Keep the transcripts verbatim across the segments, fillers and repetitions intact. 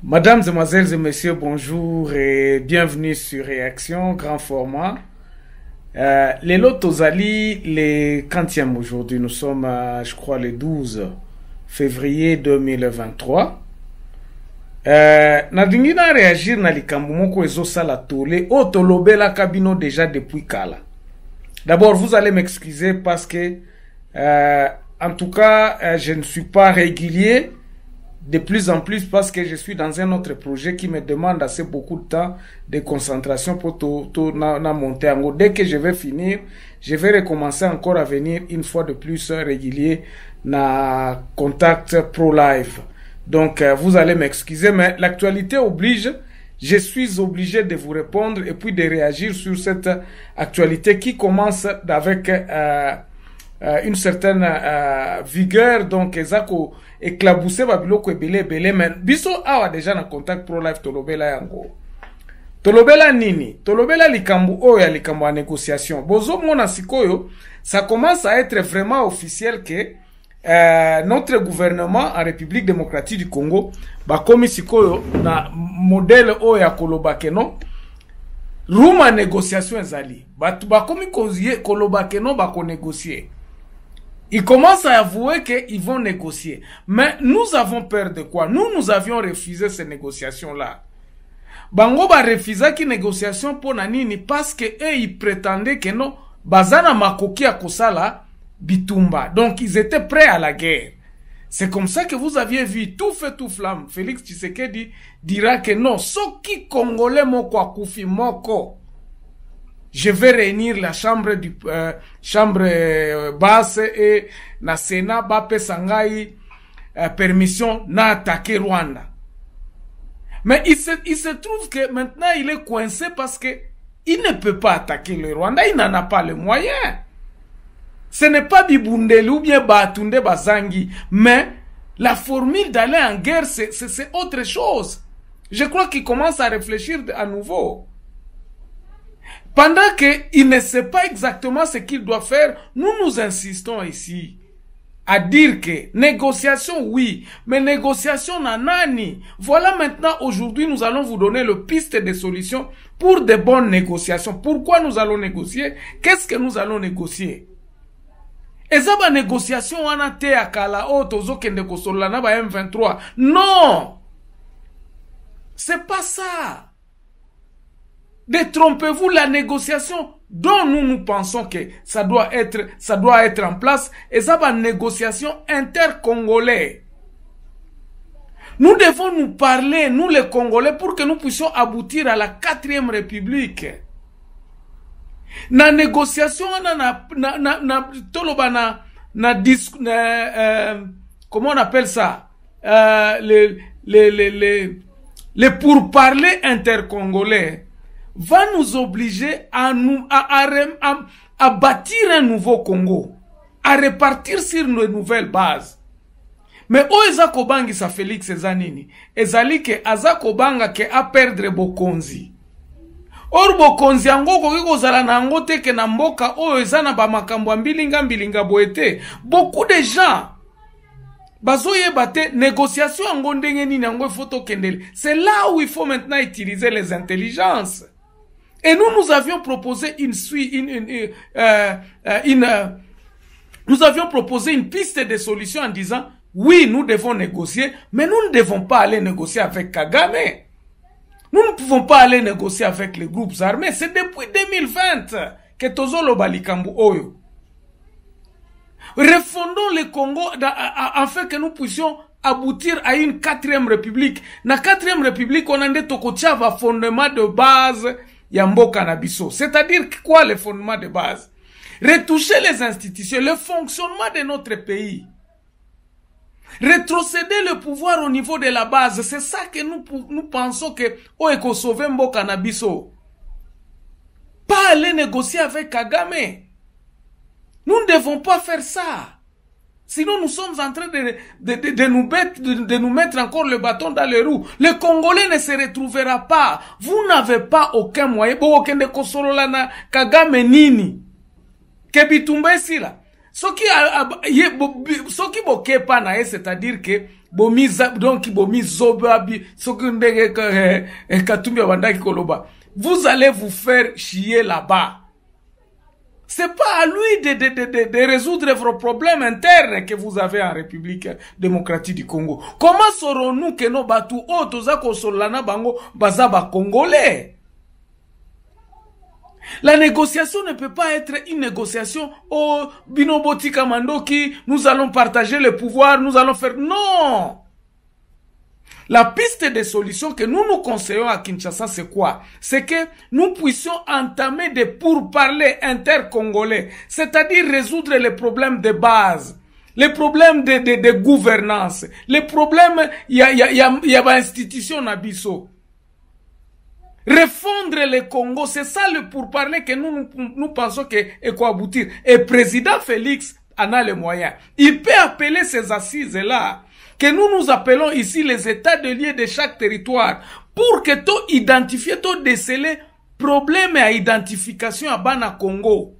Mesdames, Mesdemoiselles et Messieurs, bonjour et bienvenue sur Réaction, grand format. Euh, les Lotozali, les quantièmes aujourd'hui, nous sommes, à, je crois, le douze février deux mille vingt-trois. Euh, Nadingi na réagir na likambo moko ezo sala tole, o tolobela kabino déjà depuis kala. D'abord, vous allez m'excuser parce que, euh, en tout cas, euh, je ne suis pas régulier. De plus en plus parce que je suis dans un autre projet qui me demande assez beaucoup de temps de concentration pour tout, tout na, na monter en haut. Dès que je vais finir, je vais recommencer encore à venir une fois de plus régulier na Contact Pro Live. Donc euh, vous allez m'excuser, mais l'actualité oblige, je suis obligé de vous répondre et puis de réagir sur cette actualité qui commence avec euh, euh, une certaine euh, vigueur. Donc ezako éclaboussé babiloko ebele ebele, men biso awa déjà na Contact Pro Live tolobela yango. Tolobela nini? Tolobela likambu oyo ya likambu ya négociation. Bozo mona sikoyo, ça commence à être vraiment officiel que euh, notre gouvernement en République démocratique du Congo bakomi sikoyo na modèle oyo ya kolobakeno ruma négociation ezali. Batu bakomi kozie kolobakeno bako négocier. Ils commencent à avouer qu'ils vont négocier. Mais nous avons peur de quoi? Nous, nous avions refusé ces négociations-là. Bango ba refusé qui négociation pour nanini parce que eux, ils prétendaient que non, bazana makoki a kosala bitumba. Donc, ils étaient prêts à la guerre. C'est comme ça que vous aviez vu tout feu, tout flamme. Félix Tshisekedi dira que non, soki Congolais moko akufi moko. Je vais réunir la chambre du euh, chambre euh, basse et na Sénat bape sangai euh, permission na attaquer Rwanda. Mais il se, il se trouve que maintenant il est coincé parce que il ne peut pas attaquer le Rwanda, il n'en a pas les moyens. Ce n'est pas Bibundeli ou bien Batunde Bazangi, mais la formule d'aller en guerre c'est c'est autre chose. Je crois qu'il commence à réfléchir à nouveau. Pendant qu'il ne sait pas exactement ce qu'il doit faire, nous nous insistons ici à dire que négociation, oui, mais négociation nanani. Voilà maintenant, aujourd'hui, nous allons vous donner le piste de solutions pour de bonnes négociations. Pourquoi nous allons négocier? Qu'est-ce que nous allons négocier? Et ça, la négociation, on a été à Kala, oh, tozo kende kosola na ba M vingt-trois. Non! C'est pas ça. Détrompez-vous, la négociation dont nous nous pensons que ça doit être, ça doit être en place, et ça va une négociation inter-congolais. Nous devons nous parler, nous les Congolais, pour que nous puissions aboutir à la quatrième république. Na négociation, na, na, na, na, na, toloba na, na, dis, na euh, comment on appelle ça? Euh, les, les, les, les, les pourparlers inter-congolais va nous obliger à, nous, à, à, à, à bâtir un nouveau Congo, à repartir sur une nouvelle base. Mais o ezako bangi sa Félix ezanini, ezali ke azako banga ke a perdre bokonzi. Or bokonzi angoko kiko zala na angote ke na mboka o ezana ba makambo mbilinga mbilinga boete. Beaucoup de gens bazoye bate négociation ango ndenge nini ango photo kendele. C'est là où il faut maintenant utiliser les intelligences. Et nous, nous avions proposé une suite, une, une, une, euh, une euh, nous avions proposé une piste de solution en disant, oui, nous devons négocier, mais nous ne devons pas aller négocier avec Kagame. Nous ne pouvons pas aller négocier avec les groupes armés. C'est depuis deux mille vingt que Tozolo Balikambu Oyo. Refondons le Congo afin que nous puissions aboutir à une quatrième république. Na quatrième république, on a des tokotiava fondement de base Yamboka Nabiso. C'est-à-dire quoi le fondement de base? Retoucher les institutions, le fonctionnement de notre pays. Rétrocéder le pouvoir au niveau de la base. C'est ça que nous, nous pensons que Oeko sauver Mboka Nabiso. Pas aller négocier avec Kagame. Nous ne devons pas faire ça. Sinon, nous sommes en train de, de, de, de, nous mettre, de, de nous mettre encore le bâton dans les roues. Le Congolais ne se retrouvera pas. Vous n'avez pas aucun moyen. Aucun kosololana Kagame nini. Kebitumbe sila. Ce qui boke pas na, c'est-à-dire que bomi donc bomi zobabi sokundege katumbi bandaki koloba. Vous allez vous faire chier là-bas. C'est pas à lui de, de, de, de, de résoudre vos problèmes internes que vous avez en République démocratique du Congo. Comment saurons-nous que nos batu o toza kosolana bango bazaba congolais? La négociation ne peut pas être une négociation au Binoboti Kamandoki, nous allons partager le pouvoir, nous allons faire... Non! La piste de solution que nous nous conseillons à Kinshasa, c'est quoi? C'est que nous puissions entamer des pourparlers intercongolais, c'est-à-dire résoudre les problèmes de base, les problèmes de, de, de gouvernance, les problèmes, il y a, il y a, il y a, il y a institution Nabiso. Refondre le Congo, c'est ça le pourparler que nous, nous, nous pensons que est quoi aboutir. Et président Félix en a les moyens. Il peut appeler ces assises-là, que nous nous appelons ici les états de lieu de chaque territoire, pour que tu identifies, tu déceler problème à identification à Bana Congo.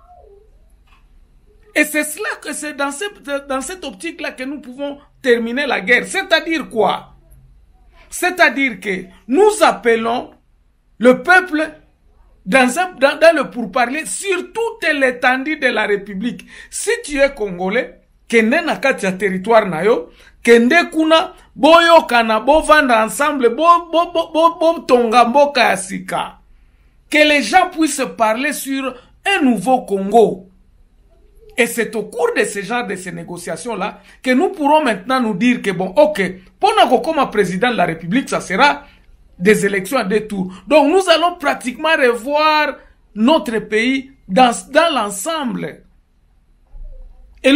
Et c'est cela que c'est dans cette, dans cette optique-là que nous pouvons terminer la guerre. C'est-à-dire quoi? C'est-à-dire que nous appelons le peuple dans, un, dans, dans le pourparler sur toute l'étendue de la République. Si tu es Congolais, kende na kati ya territoire na yo, kende kuna, boyo kana, bo vendre ensemble, bo, bo, bo, bo, bo tonga mboka ya sika. Que les gens puissent parler sur un nouveau Congo. Et c'est au cours de ce genre de ces négociations-là que nous pourrons maintenant nous dire que bon, ok, pendant que comme président de la République, ça sera des élections à deux tours. Donc nous allons pratiquement revoir notre pays dans, dans l'ensemble. Et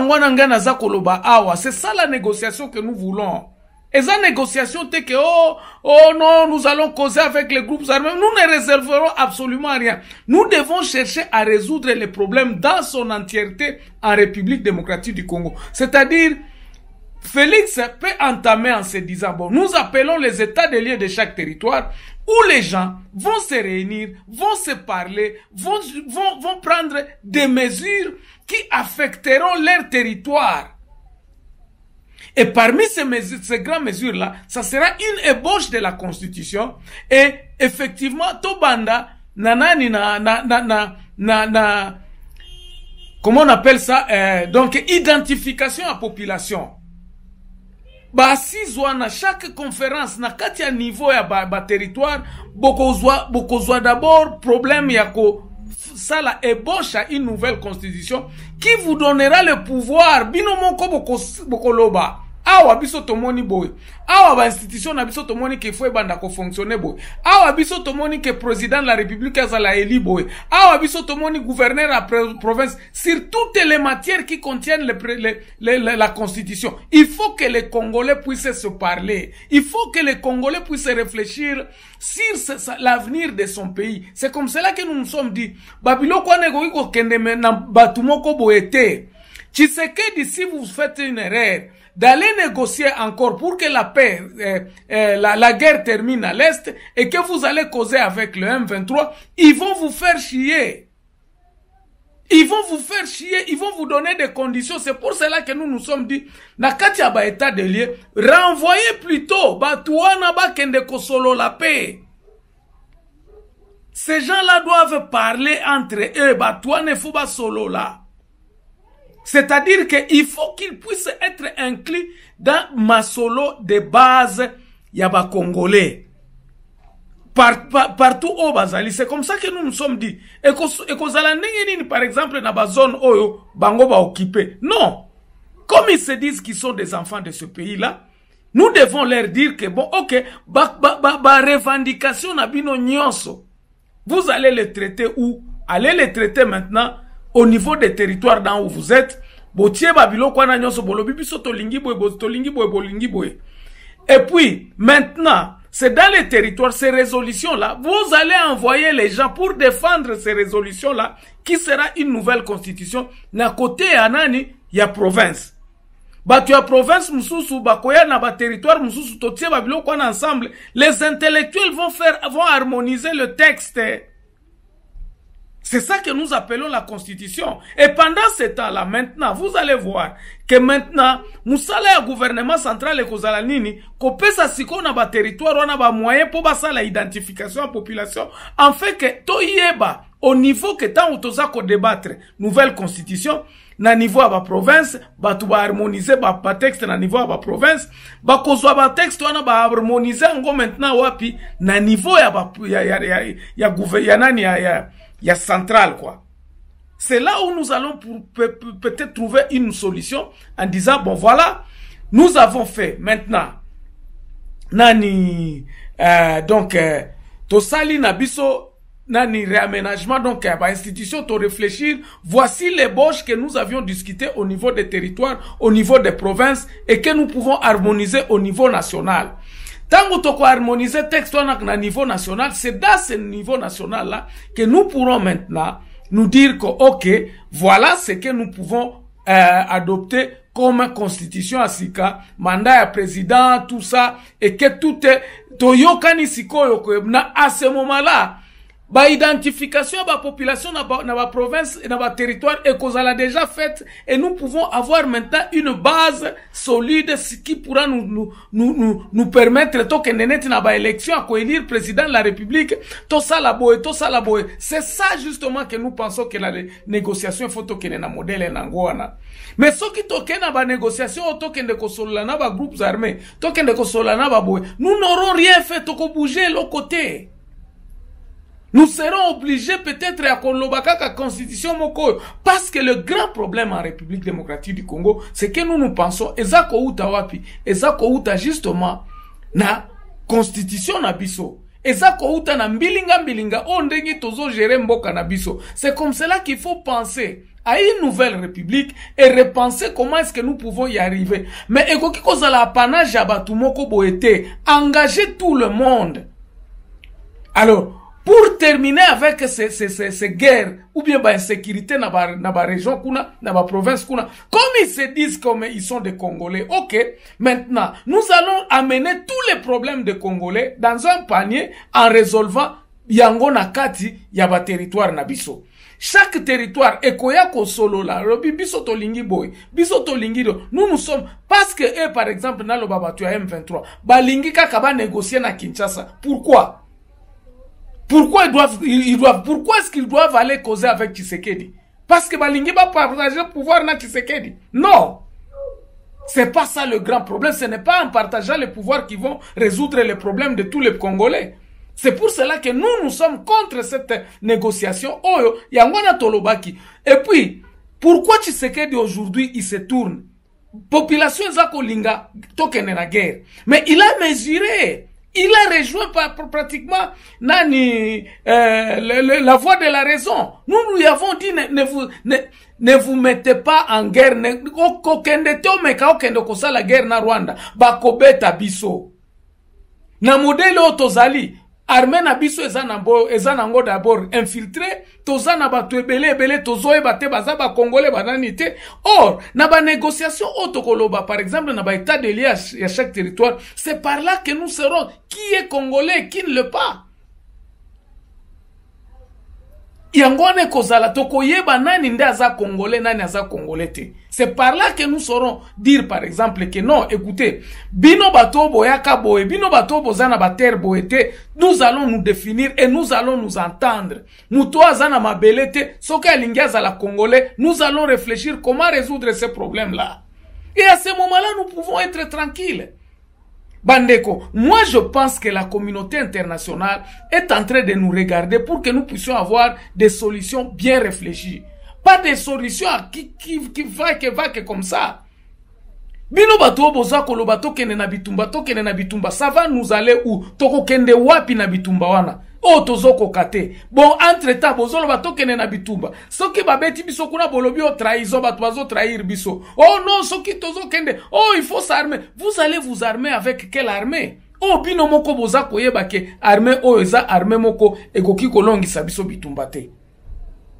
c'est ça la négociation que nous voulons. Et ça négociation c'est que oh, oh non, nous allons causer avec les groupes armés. Nous ne réserverons absolument rien. Nous devons chercher à résoudre les problèmes dans son entièreté en République démocratique du Congo. C'est-à-dire, Félix peut entamer en se disant, bon, nous appelons les états de lieu de chaque territoire où les gens vont se réunir, vont se parler, vont, vont, vont prendre des mesures qui affecteront leur territoire. Et parmi ces mesures, ces grandes mesures-là, ça sera une ébauche de la Constitution. Et effectivement, Tobanda, nanani na, na, na, na, na, na, comment on appelle ça, euh, donc, identification à population. Bah, si zwana, chaque conférence, na katia niveau ya ba, ba territoire, bokozwa, bokozwa d'abord, problème yako, ça la ébauche à une nouvelle constitution, qui vous donnera le pouvoir, binomoko bokoloba. Awa biso tomoni boy. Awa ba institution na biso tomoni ke fwe banda ko fonctionner boy. Awa biso tomoni ke président de la République azala eli boy. Awa biso tomoni gouverneur à province sur toutes les matières qui contiennent le, le, le, le, la constitution. Il faut que les Congolais puissent se parler. Il faut que les Congolais puissent réfléchir sur l'avenir de son pays. C'est comme cela que nous nous sommes dit. Babilo kwa nego iko kende na batumoko boete. Tshisekedi, si vous faites une erreur, d'aller négocier encore pour que la paix, euh, euh, la, la guerre termine à l'Est et que vous allez causer avec le M vingt-trois, ils vont vous faire chier. Ils vont vous faire chier, ils vont vous donner des conditions. C'est pour cela que nous nous sommes dit, Nakatia ba état de lieu, renvoyez plutôt, Batouana ba kende kosolo la paix. Ces gens-là doivent parler entre eux, Batouane fuba solo là. C'est-à-dire qu'il faut qu'ils puissent être inclus dans ma solo de base yaba congolais. Par, par, partout au Bazali. C'est comme ça que nous nous sommes dit. Et que par exemple, dans la zone oyo, bango ba occupé. Non. Comme ils se disent qu'ils sont des enfants de ce pays-là, nous devons leur dire que bon, ok, ba, ba, ba, ba revendication na bino nyonso. Vous allez les traiter où? Allez les traiter maintenant au niveau des territoires dans où vous êtes. Et puis, maintenant, c'est dans les territoires, ces résolutions-là, vous allez envoyer les gens pour défendre ces résolutions-là, qui sera une nouvelle constitution. Na côté anani, il y a province. Bah, tu as province, mususu, bakoya na ba territoire, mususu, totie babilo kwa ensemble. Les intellectuels vont faire, vont harmoniser le texte. C'est ça que nous appelons la constitution. Et pendant ce temps-là, maintenant, vous allez voir que maintenant, Moussala ya gouvernement central et kozala nini, kopesa siko na ba territoire, on a ba moyen pour basa la identification à population, en fait que to yeba, au niveau que tant ou toza ko débattre, nouvelle constitution, na niveau à ba province, ba tu ba harmoniser ba, ba texte na niveau à ba province, ba kozwa ba texte wana ba harmoniser ngo maintenant wapi, na niveau ya ba, ya, ya, ya, ya, ya gouvernement, ya, ya, il y a central quoi. C'est là où nous allons peut-être trouver une solution en disant bon voilà, nous avons fait maintenant nani euh, donc euh, to sali na biso nani réaménagement donc euh, bah, institution to réfléchir, voici les boches que nous avions discuté au niveau des territoires, au niveau des provinces et que nous pouvons harmoniser au niveau national. Tant que tu harmoniser le texte à niveau national, c'est dans ce niveau national-là que nous pourrons maintenant nous dire que, ok, voilà ce que nous pouvons euh, adopter comme constitution à Sika, mandat à président, tout ça, et que tout est, toyokani siko à ce moment-là, ba identification ba population na ba, na ba province et na ba territoire et qu'on a déjà fait et nous pouvons avoir maintenant une base solide ce qui pourra nous nous nous nous, nous permettre to que net na ba élection à élire président de la République to ça la boy to ça la boy. C'est ça justement que nous pensons que la négociation faut to que na modèle na ngwana. Mais ce qui to que na ba négociation to que de kosola na ba groupes armés to que de kosola na ba boy, nous n'aurons rien fait to ko bouger l'autre côté. Nous serons obligés peut-être à kolobaka la constitution moko parce que le grand problème en République démocratique du Congo, c'est que nous nous pensons ezako uta wapi, ezako uta justement na constitution na biso. Ezako uta na mbilinga mbilinga ondenge tozo gérer mboka na biso. C'est comme cela qu'il faut penser à une nouvelle république et repenser comment est-ce que nous pouvons y arriver. Mais ekoki kozala apanage ya batu moko boete, engager tout le monde. Alors pour terminer avec ces, ces, ces, ces guerres, ou bien bah, insécurité dans la na région, kuna, dans la province, kuna, comme ils se disent comme ils sont des Congolais, ok, maintenant, nous allons amener tous les problèmes des Congolais dans un panier en résolvant yango na kati yaba territoire na biso. Chaque territoire, ekoya ko solo la, robi biso to lingi boy, biso to lingi do, nous nous sommes, parce que eux, par exemple, dans le babatu à M vingt-trois, ba lingi kaka ba négocier na Kinshasa. Pourquoi? Pourquoi ils doivent, ils doivent, pourquoi est-ce qu'ils doivent aller causer avec Tshisekedi? Parce que Balingi va partager le pouvoir na Tshisekedi. Non! C'est pas ça le grand problème. Ce n'est pas en partageant le pouvoir qu'ils vont résoudre les problèmes de tous les Congolais. C'est pour cela que nous, nous sommes contre cette négociation. Oyo, yangwana tolobaki. Et puis, pourquoi Tshisekedi aujourd'hui, il se tourne? Population zako linga, tokene na guerre. Mais il a mesuré. Il a rejoint par, par, pratiquement nani, euh, le, le, la voie de la raison. Nous nous lui avons dit ne, ne, vous, ne, ne vous mettez pas en guerre. Ne, kokende te omeka okende kosa la guerre na Rwanda. Bakobeta biso. Na modèle otozali. Armée na biso ezanambo ezanango d'abord infiltré tozana batu ebele ebele tozoe bate baza ba congolais banani te. Or na ba négociation otokoloba par exemple na ba état de liage à chaque territoire, c'est par là que nous serons qui est congolais qui ne le pas. Yangone kozala tokoyeba nani nde aza congolais nani aza congolais te. C'est par là que nous saurons dire par exemple que non, écoutez, bino bato boyaka boye, bino bato bozana bater boete, nous allons nous définir et nous allons nous entendre. Muto azana mabelete, soka lingia za la congolais, nous allons réfléchir comment résoudre ces problèmes-là. Et à ce moment-là, nous pouvons être tranquilles. Bandeko, moi je pense que la communauté internationale est en train de nous regarder pour que nous puissions avoir des solutions bien réfléchies. Pas des solutions qui, qui, qui va que va que comme ça. Bino bato boza kolo bato kene na bitumba, to kene na bitumba, ça va nous aller où? Toko kende wapi na bitumba wana? O tozoko kate. Bon, entre temps, bozolo bato kene na bitumba. Soki babeti biso kuna bolobi o trahison, bato bazo trahir biso. Oh non, soki tozo kende. Oh, il faut s'armer. Vous allez vous armer avec quelle armée? Oh, bino moko boza koyeba ke armée o eza armée moko ekoki kolongisa biso bitumba te.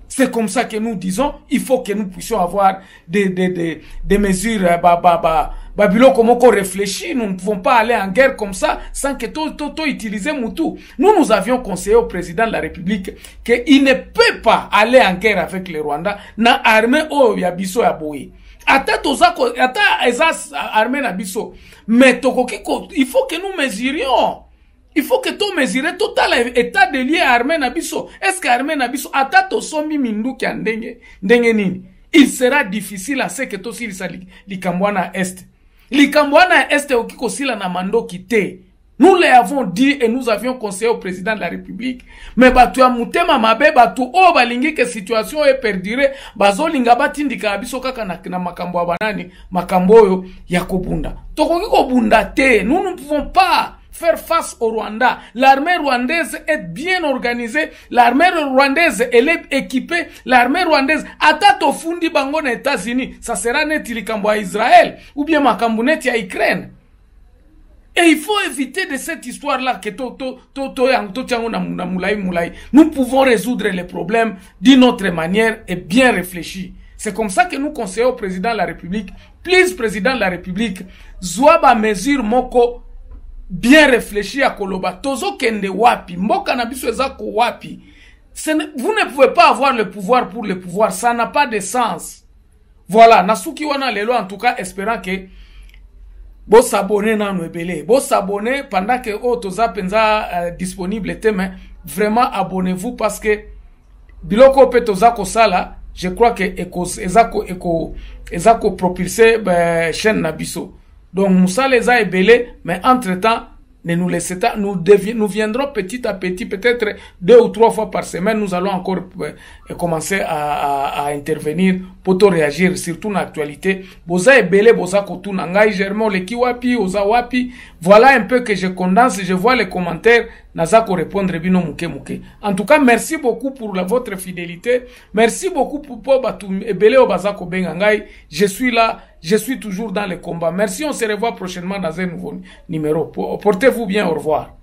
C'est comme ça que nous disons, il faut que nous puissions avoir des, des, des, des mesures, bah, bah, bah, bah, bilo, comment qu'on réfléchit, nous ne pouvons pas aller en guerre comme ça, sans que tout, tout, tout utiliser Moutou. Nous, nous avions conseillé au président de la République qu'il ne peut pas aller en guerre avec le Rwanda, na armée oh, yabiso ya boye. Ata tozako, ata ezas armée na biso. Mais tokokiko, il faut que nous mesurions. Il faut que tu mesures total état de lié armée nabiso. Est-ce que armée nabiso ata to sombi mindu ki ndenge ndenge nini? Il sera difficile à ce que to sili sa likambwana est. Likambwana est okiko sila na mando kite. Nous l'avons dit et nous avions conseillé au président de la République. Mais batu ya mutema mabe batu o balingi que situation est perdurée. Bazo linga batindika abiso kaka na, na makambo abanani makambo yo ya kobunda. Tokoki kobunda te. Nous ne pouvons pas faire face au Rwanda. L'armée rwandaise est bien organisée. L'armée rwandaise, elle est équipée. L'armée rwandaise, atato fundi bango na États-Unis, ça sera net likambo à Israël, ou bien makambo net à Ukraine. Et il faut éviter de cette histoire-là que to, to, to, to, to, to, na moulay, moulay. Nous pouvons résoudre les problèmes d'une autre manière et bien réfléchir. C'est comme ça que nous conseillons au président de la République, please président de la République, zouaba mesure moko bien réfléchi à Koloba. Tozo kende wapi. Mboka na biso ezako wapi. Vous ne pouvez pas avoir le pouvoir pour le pouvoir. Ça n'a pas de sens. Voilà. Nasuki wana lelo en tout cas espérant que bo s'abonner na nwebele. Bo s'abonner pendant que oh toza penza euh, disponible mais vraiment abonnez-vous parce que biloko pe toza ko sala, je crois que eko ezako eko ezako propulser ben chaîne na biso. Donc, Moussa les a ébélés, mais entre-temps, ne nous laissez pas, nous, nous viendrons petit à petit, peut-être deux ou trois fois par semaine, nous allons encore euh, commencer à, à, à intervenir pour tout réagir, surtout dans l'actualité. Boza ébélé, boza kotou nangai, germo, le kiwapi, oza wapi. Voilà un peu que je condense, je vois les commentaires, nazako répondre bino mouke mouke. En tout cas, merci beaucoup pour la, votre fidélité. Merci beaucoup pour pour batu ébélé o bazako bengangai. Je suis là. Je suis toujours dans les combats. Merci, on se revoit prochainement dans un nouveau numéro. Portez-vous bien, au revoir.